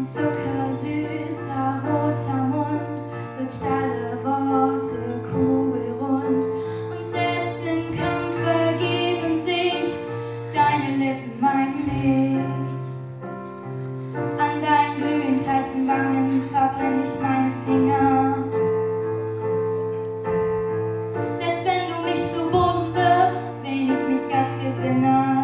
zuckersüßer roter Mund lutscht alle Worte kugelrund und selbst im Kampf vergeben sich deine Lippen mein Licht. An deinen glühend heißen Wangen verbrenn ich meine Finger. Selbst wenn du mich zu Boden wirfst, seh ich mich als Gewinner.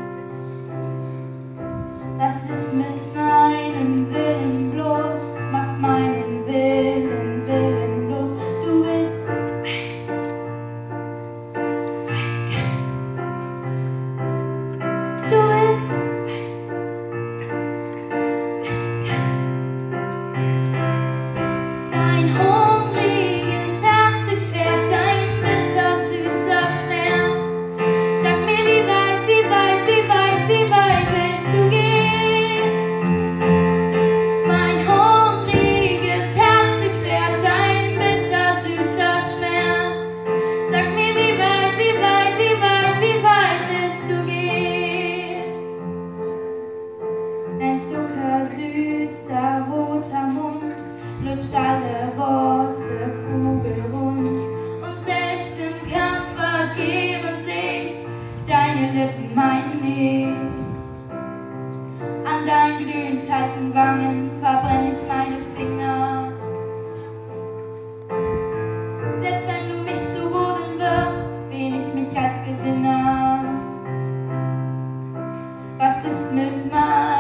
Was ist mit meinem Willen bloß? Machst meinen Willen willenlos. Du bist eiskalt. Du bist eiskalt. Mein hungriges Herz durchfährt ein bittersüßer Schmerz. Sag mir, wie weit, wie weit, wie weit, wie weit willst du gehen? Zuckersüßer roter Mund lutscht alle Worte kugelrund und selbst im Kampf vergeben sich deine Lippen mein Licht. An deinen glühend heißen Wangen verbrenn ich meine Finger. Selbst wenn du mich zu Boden wirfst, wähn ich mich als Gewinner. Was ist mit meinem